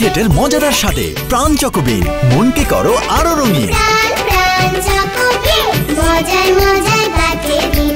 চকলেটের মজাদার স্বাদে প্রাণ চকোবিন, মনকে করো আরো রঙিন। প্রাণ চকোবিন, মজায় মজায় কাটে দিন।